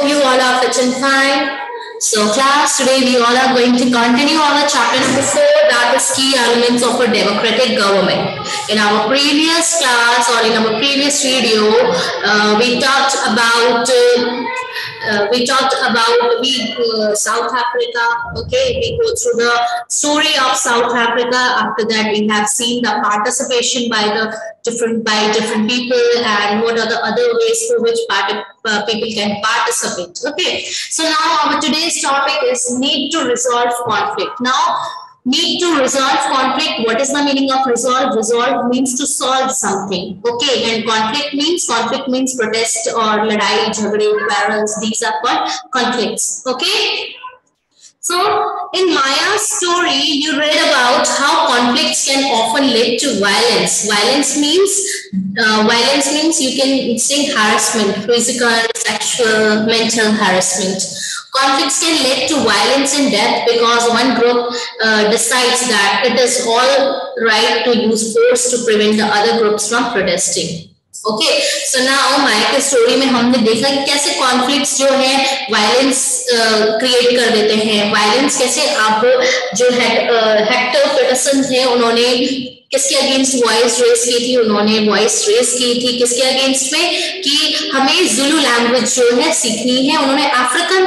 hope you all are fit and fine. So class, today we all are going to continue our chapter number 4, that is key elements of a democratic government. In our previous class or in our previous video, we talked about South Africa. Okay, we go through the story of South Africa. After that, we have seen the participation by different people and what are the other ways through which people can participate. Okay, so now our today's topic is need to resolve conflict. Now, need to resolve conflict. What is the meaning of resolve? Resolve means to solve something. Okay, and conflict means protest or ladai, jhagde, quarrels. These are called conflicts. Okay. So, in Maya's story, you read about how conflicts can often lead to violence. Violence means you can say harassment, physical, sexual, mental harassment. Conflicts can lead to violence and death because one group decides that it is all right to use force to prevent the other groups from protesting. Okay, so now माया के story में हमने देखा कि कैसे conflicts जो है violence create कर देते हैं. वायलेंस कैसे आप जो हेक्टर पेटरसन थे उन्होंने किसके अगेंस्ट वॉइस रेस की थी. उन्होंने वॉइस रेस की थी किसके अगेंस्ट में कि हमें जुलू लैंग्वेज जो है सीखनी है. उन्होंने अफ्रीकन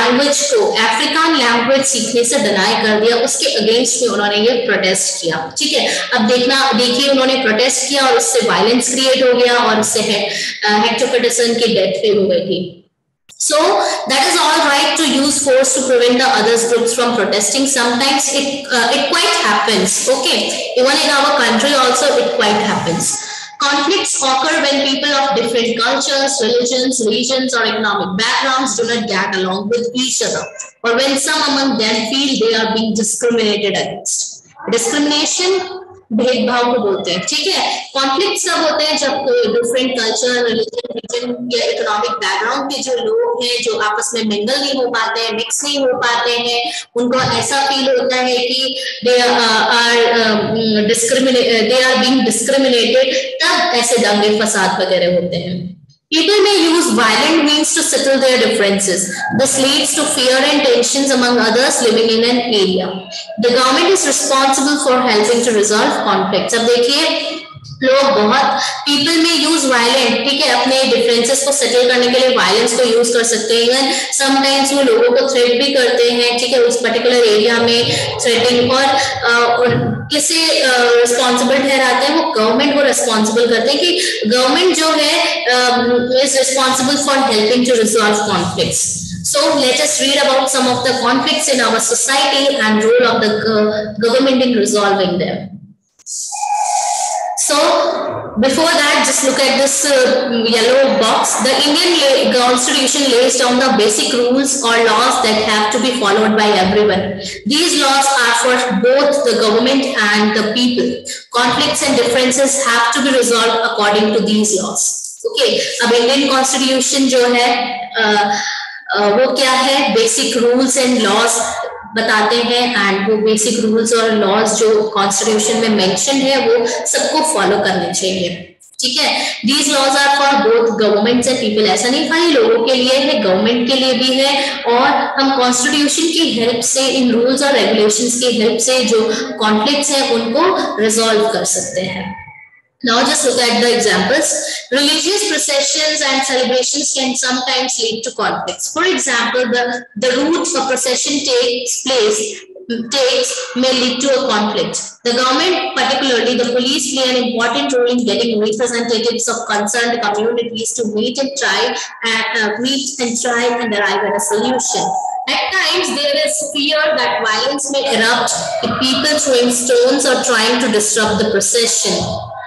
लैंग्वेज सीखने से डिनाई कर दिया. उसके अगेंस्ट में उन्होंने ये प्रोटेस्ट किया. ठीक है, अब देखिए उन्होंने प्रोटेस्ट किया और उससे वायलेंस क्रिएट हो गया और उससे हेक्टर पेटरसन की डेथ भी हो गई थी. So that is all right to use force to prevent the other groups from protesting. Sometimes it quite happens. Okay, even in our country also it quite happens. Conflicts occur when people of different cultures, religions, regions or economic backgrounds do not get along with each other, or when some among them feel they are being discriminated against. Discrimination भेदभाव को बोलते हैं. ठीक है, conflict सब होते हैं जब डिफरेंट कल्चर, रिलीजन या इकोनॉमिक बैकग्राउंड के जो लोग हैं जो आपस में मिंगल नहीं हो पाते हैं, मिक्स नहीं हो पाते हैं, उनको ऐसा फील होता है कि दे आर बीइंग डिस्क्रिमिनेटेड, तब ऐसे दंगे फसाद वगैरह होते हैं. People may use violent means to settle their differences. This leads to fear and tensions among others living in an area. The government is responsible for helping to resolve conflicts. अब देखिए लोग बहुत people may use violent, ठीक है, अपने differences को settle करने के लिए वायलेंस को यूज कर सकते हैं. इवन समटाइम्स वो लोगों को थ्रेट भी करते हैं. ठीक है, उस पर्टिकुलर एरिया में थ्रेटिंग और किसे रिस्पॉन्सिबल ठहराते हैं, वो गवर्नमेंट को रिस्पॉन्सिबल करते हैं कि गवर्नमेंट जो है is responsible for helping to resolve conflicts. So let us read about some of the conflicts in our society and role of the government in resolving them. So before that, just look at this yellow box. The Indian Constitution lays down the basic rules or laws that have to be followed by everyone. These laws are for both the government and the people. Conflicts and differences have to be resolved according to these laws. Okay, अब Indian Constitution जो है वो क्या है, basic rules and laws बताते हैं. And वो basic rules और लॉज जो कॉन्स्टिट्यूशन में मेंशन है वो सबको फॉलो करने चाहिए. ठीक है, these laws are for both governments and people. ऐसा नहीं खाली लोगों के लिए है, गवर्नमेंट के लिए भी है. और हम कॉन्स्टिट्यूशन की हेल्प से, इन रूल्स और रेगुलेशंस की हेल्प से जो कॉन्फ्लिक्ट्स है उनको रिजॉल्व कर सकते हैं. Now just look at the examples. Religious processions and celebrations can sometimes lead to conflicts. For example, the route a procession takes may lead to a conflict. The government, particularly the police, play an important role in getting representatives of concerned communities to meet and try and arrive at a solution. At times, there is fear that violence may erupt if people throwing stones or trying to disrupt the procession.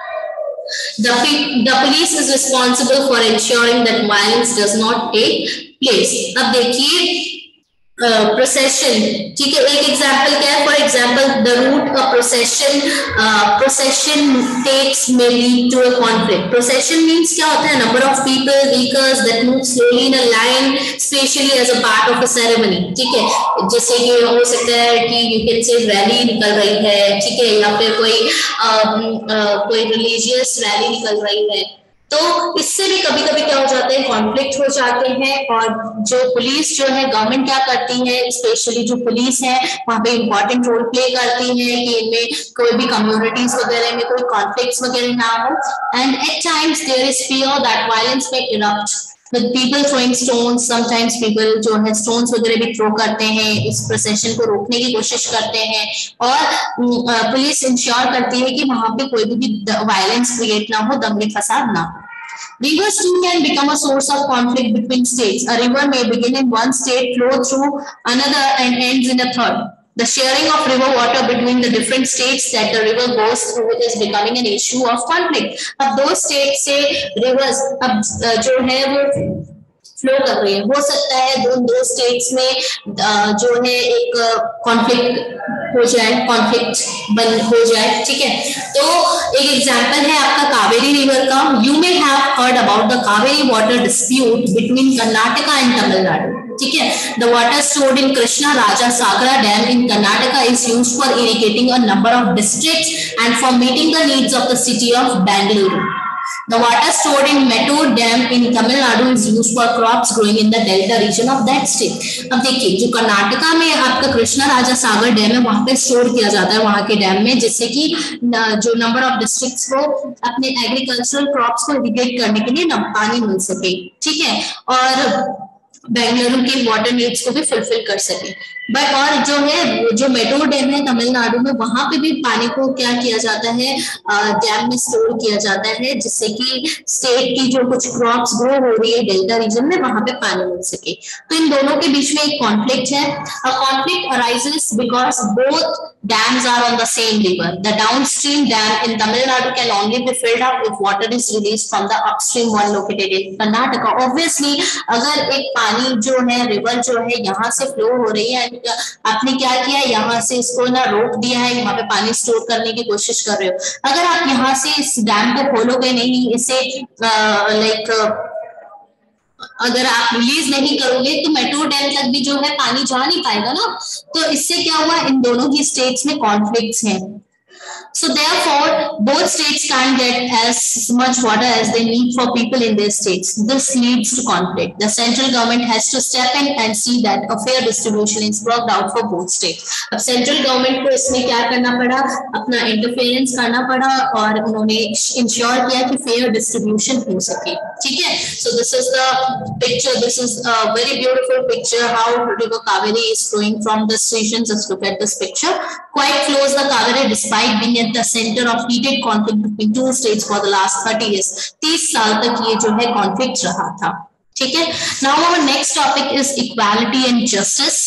The police is responsible for ensuring that violence does not take place. अब देखिए procession, ठीक है, एक example क्या है. For example the route a procession takes may lead to a conflict. Procession means क्या होता है, number of people, vehicles that move slowly in a line, especially as a part of a ceremony. ठीक है, जैसे कि हो सकता है कि you can say रैली निकल रही है, ठीक है, या फिर कोई religious रैली निकल रही है. तो इससे भी कभी कभी क्या हो जाता है, कॉन्फ्लिक्ट हो जाते हैं। और जो पुलिस जो है, गवर्नमेंट क्या करती है, स्पेशली जो पुलिस है वहाँ पे इंपॉर्टेंट रोल प्ले करती है कि इनमें कोई भी कम्युनिटीज वगैरह में कोई कॉन्फ्लिक्ट्स वगैरह ना हो। And at times there is fear that violence may erupt with people throwing stones, sometimes people जो है stones वगैरह भी थ्रो करते हैं, इस प्रोसेशन को रोकने की कोशिश करते हैं। और पुलिस इंश्योर करती है कि वहां पे कोई भी वायलेंस क्रिएट ना हो, दंगे फसाद ना हो। Rivers too can become a source of conflict between states. A river may begin in one state, flow through another, and ends in a third. The sharing of river water between the different states that the river goes through is becoming an issue of conflict. अब दो state से reverse अब जो है वो flow कर रही है, हो सकता है दो स्टेट्स में जो है एक कॉन्फ्लिक्ट हो जाए, कॉन्फ्लिक्ट हो जाए, ठीक है। तो एक एग्जांपल है आपका कावेरी रिवर का। You may have heard about the Kaveri water dispute between Karnataka and Tamil Nadu, ठीक है। The water stored in Krishna Raja Sagara dam in Karnataka is used for irrigating a number of districts and for meeting the needs of the city of Bengaluru. The water stored in Mettur Dam in Tamil Nadu is used for crops growing in the delta region of that state. अब देखिए जो कर्नाटका में आपका कृष्णा राजा सागर dam है वहां पे store किया जाता है वहां के डैम में, जिससे कि जो नंबर ऑफ डिस्ट्रिक्ट्स को अपने एग्रीकल्चरल क्रॉप्स को इरिगेट करने के लिए पानी मिल सके, ठीक है, और बेंगलुरु के वाटर नीड्स को भी फुलफिल कर सके। बट और जो है जो मेट्रो डैम है तमिलनाडु में, वहां पे भी पानी को क्या किया जाता है, डैम में स्टोर किया जाता है, जिससे कि स्टेट की जो कुछ क्रॉप्स ग्रो हो रही है डेल्टा रीजन में वहां पे पानी मिल सके। तो इन दोनों के बीच में एक कॉन्फ्लिक्ट है। A conflict arises because both dams are on the same river. The downstream dam in Tamil Nadu can only be filled up if water is released from the upstream one located in Karnataka. Obviously, अगर एक पानी जो है river जो है यहाँ से flow हो रही है, आपने क्या किया, यहाँ से इसको ना रोक दिया है, यहाँ पे पानी स्टोर करने की कोशिश कर रहे हो। अगर आप यहाँ से इस डैम को खोलोगे नहीं, इसे अगर आप रिलीज नहीं करोगे तो मेट्रो डैम तक भी जो है पानी जा नहीं पाएगा ना। तो इससे क्या हुआ, इन दोनों की स्टेट्स में कॉन्फ्लिक्ट्स हैं। So therefore, both states can't get as much water as they need for people in their states. This leads to conflict. The central government has to step in and see that a fair distribution is worked out for both states. अब central government को इसमें क्या करना पड़ा, अपना interference करना पड़ा और उन्होंने ensure किया कि fair distribution हो सके, ठीक है। So this is the picture. This is a very beautiful picture how River Kaveri is flowing from this region. Just look at this picture. Quite flows the Kaveri despite being at the center of heated conflict between two states for the last 30 years. 30 साल तक ये जो है conflict रहा था, ठीक है। Now our next topic is equality and justice.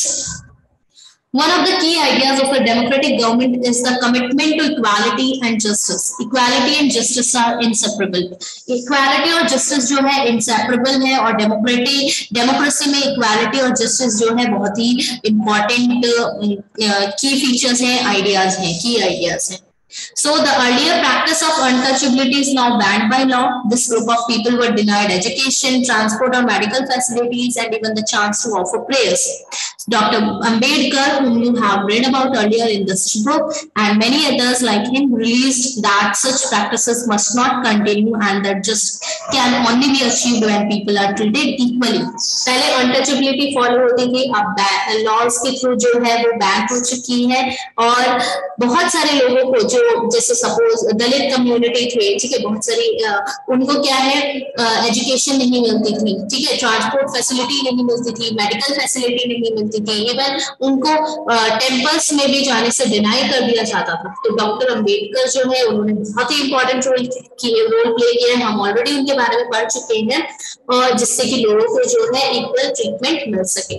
One of the key ideas of a democratic government is the commitment to equality and justice. Equality and justice are inseparable. Equality और justice जो है inseparable है, और democracy में equality और justice जो है बहुत ही important key features हैं, ideas हैं, key ideas हैं। So the earlier practice of untouchability is now banned by law. This group of people were denied education, transport or medical facilities, and even the chance to offer prayers. Dr. Ambedkar, whom you have read about earlier in this book, and many others like him, released that such practices must not continue and that just can only be achieved when people are treated equally. पहले untouchability follow होती थी, अब laws के through जो है वो ban हो चुकी है, और बहुत सारे लोगों को जो जैसे सपोज दलित कम्युनिटी थे, ठीक है, बहुत सारी उनको क्या है एजुकेशन नहीं मिलती थी, ठीक है, ट्रांसपोर्ट फैसिलिटी नहीं मिलती थी, मेडिकल फैसिलिटी नहीं मिलती थी, इवन उनको टेम्पल्स में भी जाने से डिनाई कर दिया जाता था। तो डॉक्टर अंबेडकर जो है उन्होंने बहुत ही इंपॉर्टेंट रोल प्ले किया है, हम ऑलरेडी उनके बारे में पढ़ चुके हैं, और जिससे कि लोगों को जो है इक्वल ट्रीटमेंट मिल सके।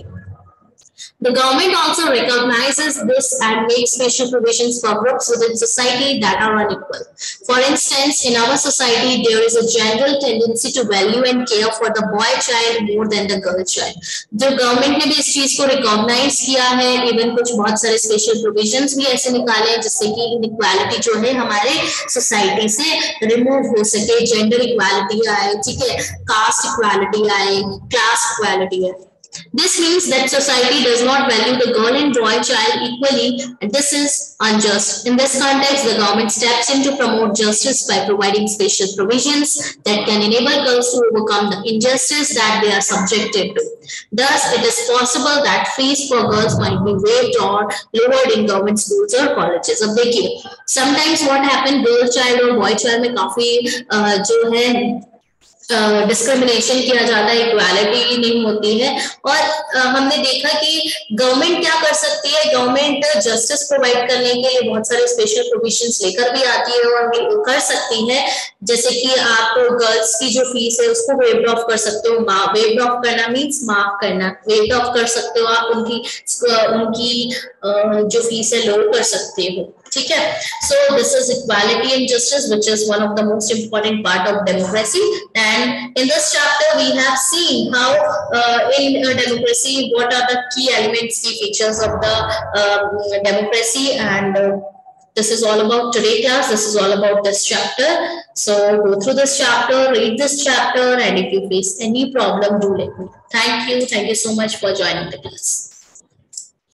The government also recognizes this and makes special provisions for groups within society that are unequal. For instance, in our society, there is a general tendency to value and care for the boy child more than the girl child. जो government ने भी इस चीज को recognize किया है, even कुछ बहुत सारे special provisions भी ऐसे निकाले हैं जिससे कि inequality जो है हमारे society से remove हो सके, gender equality आए, ठीक है, caste equality आए, class equality आए। This means that society does not value the girl and boy child equally, and this is unjust. In this context, the government steps in to promote justice by providing special provisions that can enable girls to overcome the injustice that they are subjected to. Thus, it is possible that fees for girls might be waived or lowered in government schools or colleges. अब देखिए, sometimes what happen, girl child और boy child में काफी जो है discrimination किया जाता है, इक्वालिटी नहीं होती है। और हमने देखा कि गवर्नमेंट क्या कर सकती है, गवर्नमेंट जस्टिस प्रोवाइड करने के लिए बहुत सारे स्पेशल प्रोविजंस लेकर भी आती है और कर सकती है। जैसे कि आप गर्ल्स की जो फीस है उसको वेव ऑफ कर सकते हो, वेव ऑफ करना मीन्स माफ करना, वेव ऑफ कर सकते हो आप, उनकी जो फीस है लो कर सकते हो, ठीक है। So this is equality and justice, which is one of the most important part of democracy. And in this chapter we have seen how in democracy what are the key elements, key features of the democracy, and this is all about today class. This is all about this chapter. So go through this chapter, read this chapter, and if you face any problem, do let me know. Thank you so much for joining the class.